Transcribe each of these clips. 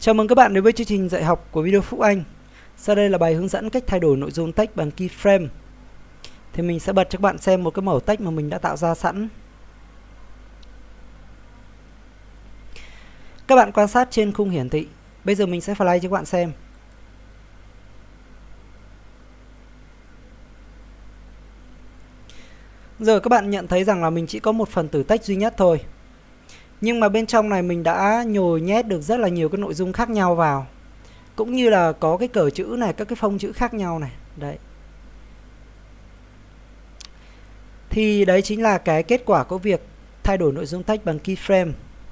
Chào mừng các bạn đến với chương trình dạy học của video Phúc Anh. Sau đây là bài hướng dẫn cách thay đổi nội dung text bằng keyframe. Thì mình sẽ bật cho các bạn xem một cái mẫu text mà mình đã tạo ra sẵn. Các bạn quan sát trên khung hiển thị. Bây giờ mình sẽ fly cho các bạn xem. Giờ các bạn nhận thấy rằng là mình chỉ có một phần tử text duy nhất thôi. Nhưng mà bên trong này mình đã nhồi nhét được rất là nhiều cái nội dung khác nhau vào. Cũng như là có cái cờ chữ này, các cái phông chữ khác nhau này. Đấy. Thì đấy chính là cái kết quả của việc thay đổi nội dung text bằng keyframe.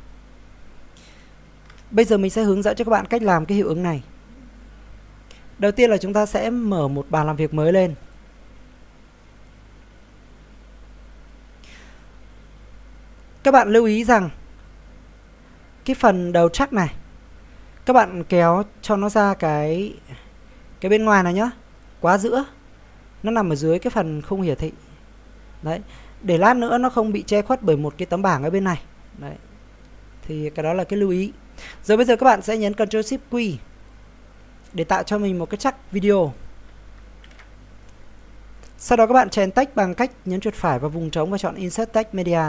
Bây giờ mình sẽ hướng dẫn cho các bạn cách làm cái hiệu ứng này. Đầu tiên là chúng ta sẽ mở một bàn làm việc mới lên. Các bạn lưu ý rằng cái phần đầu chắc này các bạn kéo cho nó ra cái bên ngoài này nhá, quá giữa. Nó nằm ở dưới cái phần khung hiển thị. Đấy, để lát nữa nó không bị che khuất bởi một cái tấm bảng ở bên này. Đấy. Thì cái đó là cái lưu ý. Rồi bây giờ các bạn sẽ nhấn Ctrl Shift Q để tạo cho mình một cái chắc video. Sau đó các bạn chèn text bằng cách nhấn chuột phải vào vùng trống và chọn Insert Text Media.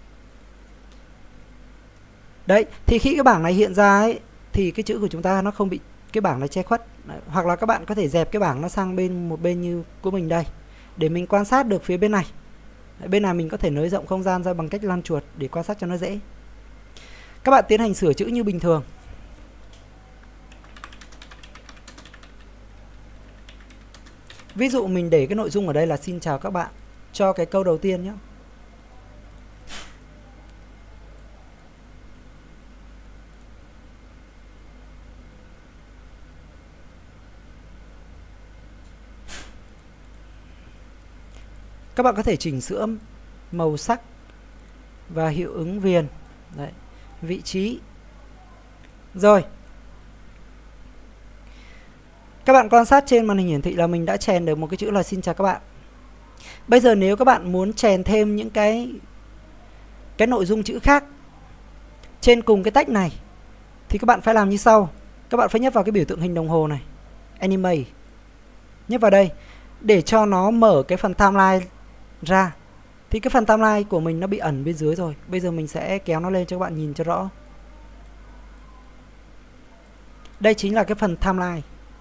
Đấy, thì khi cái bảng này hiện ra ấy, thì cái chữ của chúng ta nó không bị cái bảng này che khuất. Đấy, hoặc là các bạn có thể dẹp cái bảng nó sang một bên như của mình đây, để mình quan sát được phía bên này. Đấy, bên này mình có thể nới rộng không gian ra bằng cách lăn chuột để quan sát cho nó dễ. Các bạn tiến hành sửa chữ như bình thường. Ví dụ mình để cái nội dung ở đây là xin chào các bạn cho cái câu đầu tiên nhé. Các bạn có thể chỉnh sửa màu sắc và hiệu ứng viền. Đấy, vị trí. Rồi. Các bạn quan sát trên màn hình hiển thị là mình đã chèn được một cái chữ là xin chào các bạn. Bây giờ nếu các bạn muốn chèn thêm những cái nội dung chữ khác trên cùng cái text này thì các bạn phải làm như sau. Các bạn phải nhấp vào cái biểu tượng hình đồng hồ này, Animate. Nhấp vào đây để cho nó mở cái phần timeline ra. Thì cái phần timeline của mình nó bị ẩn bên dưới rồi. Bây giờ mình sẽ kéo nó lên cho các bạn nhìn cho rõ. Đây chính là cái phần timeline.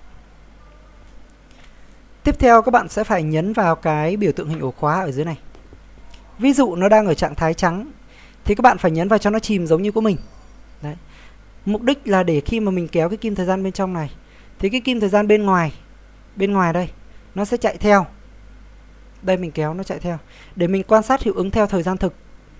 Tiếp theo các bạn sẽ phải nhấn vào cái biểu tượng hình ổ khóa ở dưới này. Ví dụ nó đang ở trạng thái trắng thì các bạn phải nhấn vào cho nó chìm giống như của mình. Đấy. Mục đích là để khi mà mình kéo cái kim thời gian bên trong này thì cái kim thời gian bên ngoài đây nó sẽ chạy theo. Đây mình kéo nó chạy theo để mình quan sát hiệu ứng theo thời gian thực.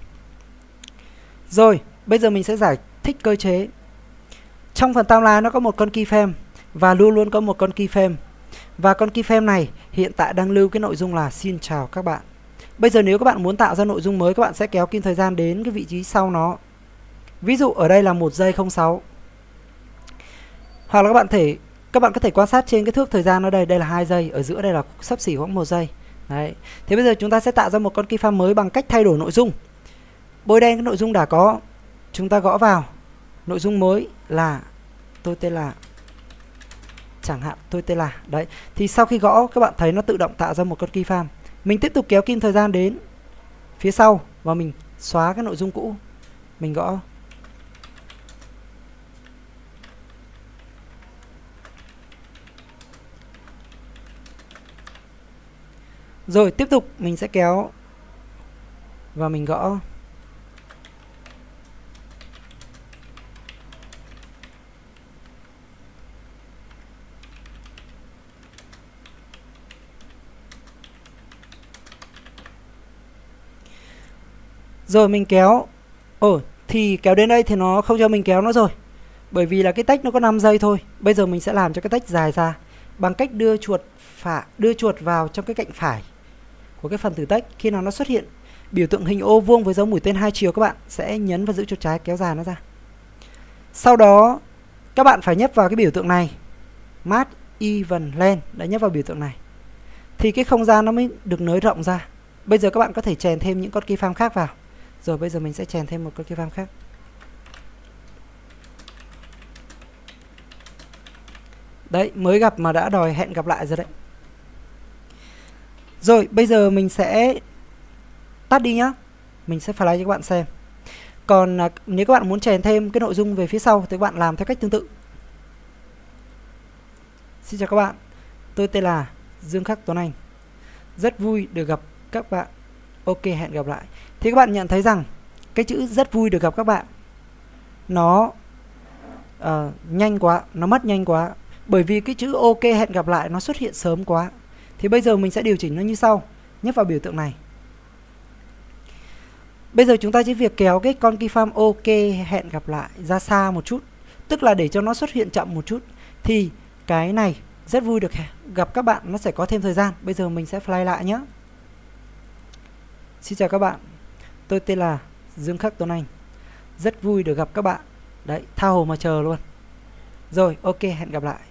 Rồi, bây giờ mình sẽ giải thích cơ chế. Trong phần timeline nó có một con keyframe và luôn luôn có một con keyframe. Và con keyframe này hiện tại đang lưu cái nội dung là xin chào các bạn. Bây giờ nếu các bạn muốn tạo ra nội dung mới, các bạn sẽ kéo kim thời gian đến cái vị trí sau nó. Ví dụ ở đây là 1 giây 06. Hoặc là các bạn có thể quan sát trên cái thước thời gian ở đây, đây là 2 giây, ở giữa đây là xấp xỉ khoảng 1 giây. Đấy. Thế bây giờ chúng ta sẽ tạo ra một con keyframe mới bằng cách thay đổi nội dung. Bôi đen cái nội dung đã có, chúng ta gõ vào nội dung mới là tôi tên là, chẳng hạn tôi tên là. Đấy. Thì sau khi gõ các bạn thấy nó tự động tạo ra một con keyframe. Mình tiếp tục kéo kim thời gian đến phía sau và mình xóa cái nội dung cũ. Mình gõ. Rồi tiếp tục mình sẽ kéo và mình gõ. Rồi mình kéo. Thì kéo đến đây thì nó không cho mình kéo nữa rồi. Bởi vì là cái text nó có 5 giây thôi. Bây giờ mình sẽ làm cho cái text dài ra bằng cách đưa chuột vào trong cái cạnh phải của cái phần tử text. Khi nào nó xuất hiện biểu tượng hình ô vuông với dấu mũi tên 2 chiều, các bạn sẽ nhấn và giữ chuột trái kéo dài nó ra. Sau đó các bạn phải nhấp vào cái biểu tượng này, Match Even Length, đã nhấp vào biểu tượng này thì cái không gian nó mới được nới rộng ra. Bây giờ các bạn có thể chèn thêm những con keyframe khác vào. Rồi bây giờ mình sẽ chèn thêm một con keyframe khác. Đấy, mới gặp mà đã đòi hẹn gặp lại rồi đấy. Rồi, bây giờ mình sẽ tắt đi nhá. Mình sẽ fly cho các bạn xem. Còn nếu các bạn muốn chèn thêm cái nội dung về phía sau thì các bạn làm theo cách tương tự. Xin chào các bạn, tôi tên là Dương Khắc Tuấn Anh. Rất vui được gặp các bạn. Ok, hẹn gặp lại. Thì các bạn nhận thấy rằng cái chữ rất vui được gặp các bạn nó nhanh quá, nó mất nhanh quá. Bởi vì cái chữ ok hẹn gặp lại nó xuất hiện sớm quá. Thì bây giờ mình sẽ điều chỉnh nó như sau. Nhấp vào biểu tượng này. Bây giờ chúng ta chỉ việc kéo cái con keyframe ok hẹn gặp lại ra xa một chút, tức là để cho nó xuất hiện chậm một chút. Thì cái này rất vui được gặp các bạn, nó sẽ có thêm thời gian. Bây giờ mình sẽ fly lại nhé. Xin chào các bạn, tôi tên là Dương Khắc Tuấn Anh. Rất vui được gặp các bạn. Đấy, tha hồ mà chờ luôn. Rồi, ok, hẹn gặp lại.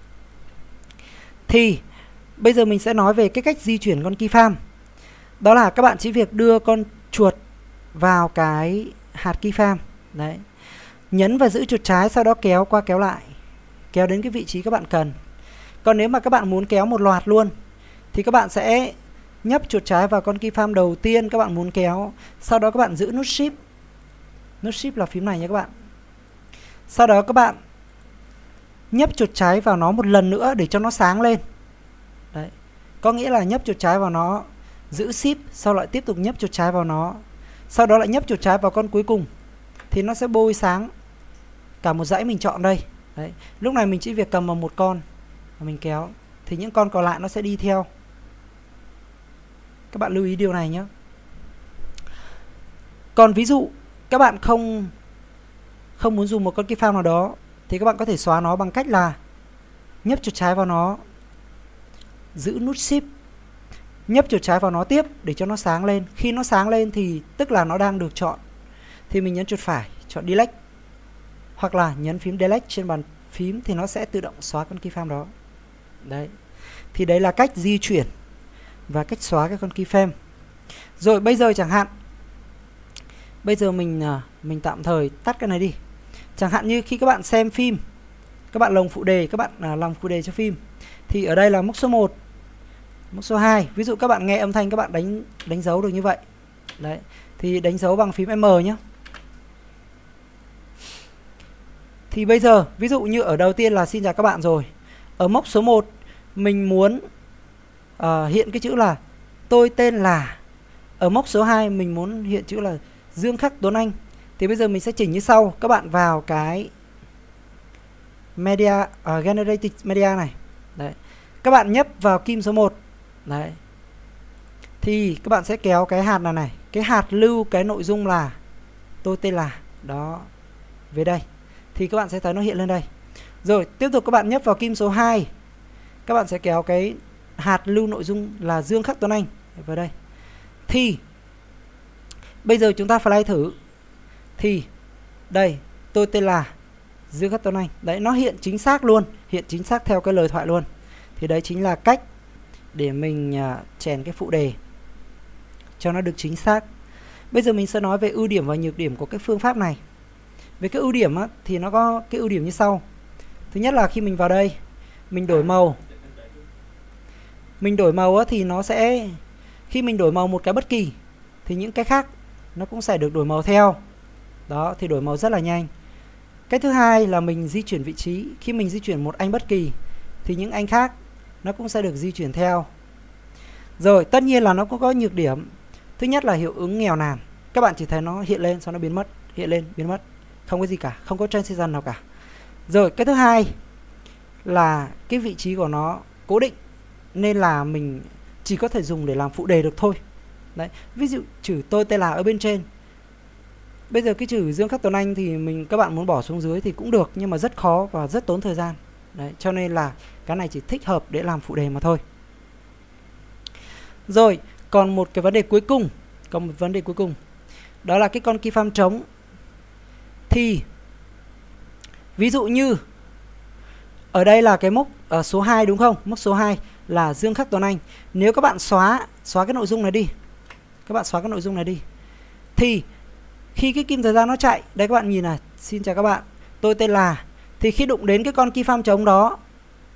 Thì bây giờ mình sẽ nói về cái cách di chuyển con keyframe. Đó là các bạn chỉ việc đưa con chuột vào cái hạt keyframe. Đấy, nhấn và giữ chuột trái, sau đó kéo qua kéo lại, kéo đến cái vị trí các bạn cần. Còn nếu mà các bạn muốn kéo một loạt luôn thì các bạn sẽ nhấp chuột trái vào con keyframe đầu tiên các bạn muốn kéo. Sau đó các bạn giữ nút Shift. Nút Shift là phím này nha các bạn. Sau đó các bạn nhấp chuột trái vào nó một lần nữa để cho nó sáng lên. Đấy, có nghĩa là nhấp chuột trái vào nó, giữ Shift, sau lại tiếp tục nhấp chuột trái vào nó, sau đó lại nhấp chuột trái vào con cuối cùng. Thì nó sẽ bôi sáng cả một dãy mình chọn đây. Đấy, lúc này mình chỉ việc cầm vào một con và mình kéo thì những con còn lại nó sẽ đi theo. Các bạn lưu ý điều này nhé. Còn ví dụ các bạn không muốn dùng một con keyframe nào đó thì các bạn có thể xóa nó bằng cách là nhấp chuột trái vào nó, giữ nút Shift, nhấp chuột trái vào nó tiếp để cho nó sáng lên. Khi nó sáng lên thì tức là nó đang được chọn. Thì mình nhấn chuột phải, chọn Delete, hoặc là nhấn phím Delete trên bàn phím thì nó sẽ tự động xóa con keyframe đó. Đấy, thì đấy là cách di chuyển và cách xóa cái con keyframe. Rồi bây giờ chẳng hạn, bây giờ mình tạm thời tắt cái này đi. Chẳng hạn như khi các bạn xem phim, các bạn lồng phụ đề, các bạn làm phụ đề cho phim, thì ở đây là mốc số 1, mốc số 2. Ví dụ các bạn nghe âm thanh các bạn đánh dấu được như vậy. Đấy, thì đánh dấu bằng phím M nhé. Thì bây giờ ví dụ như ở đầu tiên là xin chào các bạn rồi. Ở mốc số 1 mình muốn hiện cái chữ là tôi tên là. Ở mốc số 2 mình muốn hiện chữ là Dương Khắc Tuấn Anh. Thì bây giờ mình sẽ chỉnh như sau. Các bạn vào cái media, Generated Media này. Đấy, các bạn nhấp vào kim số 1. Đấy, thì các bạn sẽ kéo cái hạt này, cái hạt lưu cái nội dung là tôi tên là. Đó, về đây. Thì các bạn sẽ thấy nó hiện lên đây. Rồi tiếp tục các bạn nhấp vào kim số 2. Các bạn sẽ kéo cái hạt lưu nội dung là Dương Khắc Tuấn Anh vào đây. Thì bây giờ chúng ta fly thử. Thì đây, tôi tên là Dương Khắc Tuấn Anh. Đấy, nó hiện chính xác luôn, hiện chính xác theo cái lời thoại luôn. Thì đấy chính là cách để mình chèn cái phụ đề cho nó được chính xác. Bây giờ mình sẽ nói về ưu điểm và nhược điểm của cái phương pháp này. Về cái ưu điểm á, thì nó có cái ưu điểm như sau. Thứ nhất là khi mình vào đây, mình đổi màu. Mình đổi màu á, thì nó sẽ, khi mình đổi màu một cái bất kỳ thì những cái khác nó cũng sẽ được đổi màu theo. Đó, thì đổi màu rất là nhanh. Cái thứ hai là mình di chuyển vị trí. Khi mình di chuyển một anh bất kỳ thì những anh khác nó cũng sẽ được di chuyển theo. Rồi, tất nhiên là nó cũng có nhược điểm. Thứ nhất là hiệu ứng nghèo nàn. Các bạn chỉ thấy nó hiện lên sau nó biến mất, hiện lên, biến mất. Không có gì cả, không có transition nào cả. Rồi, cái thứ hai là cái vị trí của nó cố định, nên là mình chỉ có thể dùng để làm phụ đề được thôi. Đấy, ví dụ chữ tôi tên là ở bên trên. Bây giờ cái chữ Dương Khắc Tuấn Anh thì các bạn muốn bỏ xuống dưới thì cũng được, nhưng mà rất khó và rất tốn thời gian. Đấy, cho nên là cái này chỉ thích hợp để làm phụ đề mà thôi. Rồi, còn một cái vấn đề cuối cùng, đó là cái con keyframe trống. Thì ví dụ như ở đây là cái mốc số 2 đúng không? Mốc số 2 là Dương Khắc Tuấn Anh. Nếu các bạn xóa cái nội dung này đi, các bạn xóa cái nội dung này đi, thì khi cái kim thời gian nó chạy, đây các bạn nhìn này, xin chào các bạn, tôi tên là, thì khi đụng đến cái con keyframe trống đó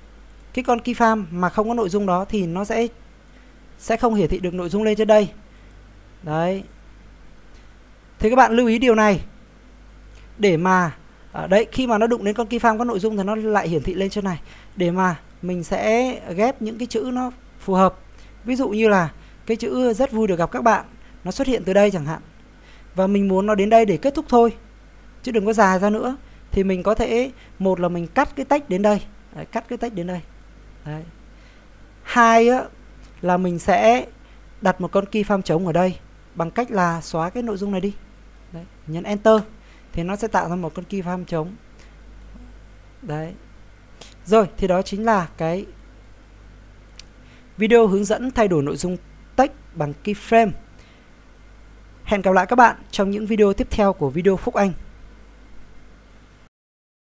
cái con keyframe mà không có nội dung đó thì nó sẽ không hiển thị được nội dung lên trên đây. Đấy. Thì các bạn lưu ý điều này để mà đấy, khi mà nó đụng đến con keyframe có nội dung thì nó lại hiển thị lên trên này, để mà mình sẽ ghép những cái chữ nó phù hợp. Ví dụ như là cái chữ rất vui được gặp các bạn, nó xuất hiện từ đây chẳng hạn, và mình muốn nó đến đây để kết thúc thôi, chứ đừng có dài ra nữa, thì mình có thể, một là mình cắt cái text đến đây. Đấy, cắt cái text đến đây. Đấy. Hai á, là mình sẽ đặt một con keyframe trống ở đây bằng cách là xóa cái nội dung này đi. Đấy, nhấn Enter thì nó sẽ tạo ra một con keyframe trống. Đấy. Rồi, thì đó chính là cái video hướng dẫn thay đổi nội dung text bằng keyframe. Hẹn gặp lại các bạn trong những video tiếp theo của video Phúc Anh.